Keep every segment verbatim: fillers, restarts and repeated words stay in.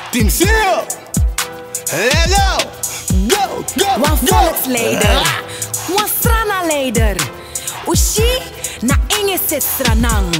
Team Seal. Hello. Go, go, Wan volksleider, wan strana-leider. Ushi na inge sit stranang.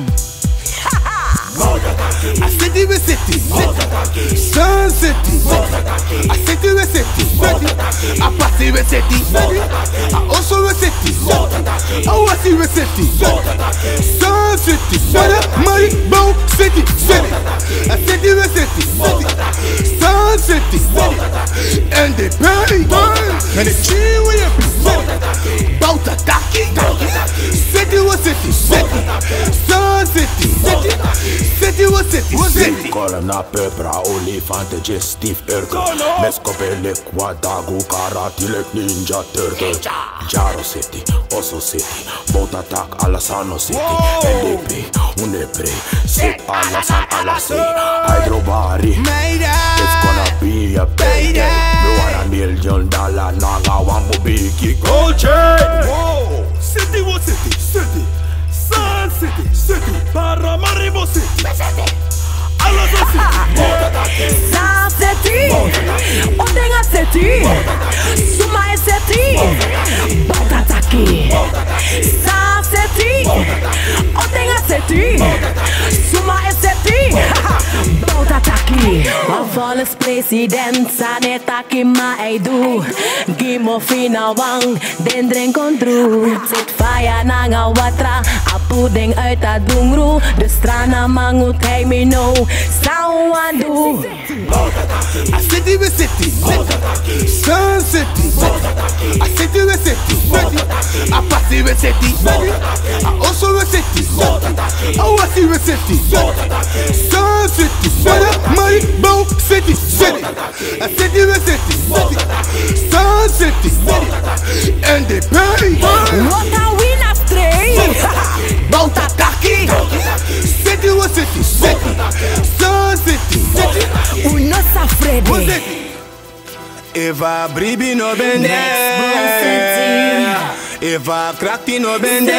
A city we city, Sun City. A city we city, a party we city, a also we city, a wasi we city, Sun City, Mari Bow City, city. A city we city, Sun City, and they pay, and the tree we are bout a taki, city we city, city, Sun City, city. City was city, was city. Kolem na pepra, olifant, digestif, urkel. Meskopelek, wadagu, karatilek, ninja, turtle. Jaro City, Oso City, Botatak, Alasano City. N D P, Unepre, Sit Alasan Alasi. Hydrobari, it's gonna be a payday. Me want a million dollar, naga wambo biki gold chain. Whoa, city was city, city. Sun City, city, Paramaribo City, Alasan City, Sun City, Odenga City, Suma City, Botataki. Sun City, Odenga City, Suma City, Botataki. Wan volks president, sanetaki ma eidu. Gimo fina wang, den drink ontru. Zit faya nanga watra. Puding uit dat dungru, de strana mangut hij me no. Someone do. A city we city, Sun City. A city we city, a party we city, a also we city, a wasi we city, Sun City, Mari Bow City, city. A city we city, Sun City, and they pay. What a win astray. Bout a taki, city was city, city, Sun City, city. Uno sa Freddy. Eva Bribi no bende, Eva Krakti no bende.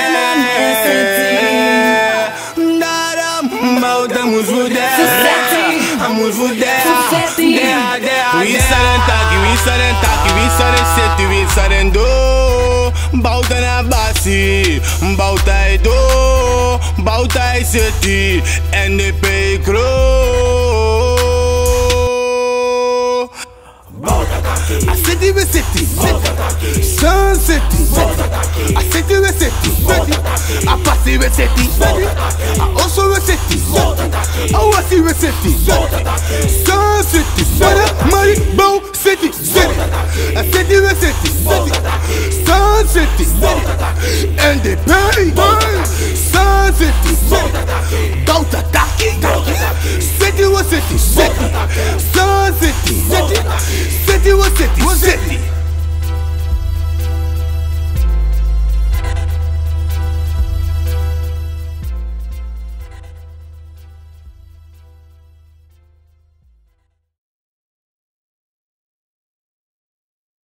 Nada mbauta muzvude, muzvude. We saren taki, we saren taki, we saren city, we saren do. Mbauta na basi, mbauta edo, mbauta e city, N D P grow. A city we city, Sun City. A city we city, a party we city, a also we city, a wasi we city, Sun City, Mari Bow City, city. A city we city, Sun City, and they pay. Sun City, bout a taki, city was city, city, Sun City, city was city, was city.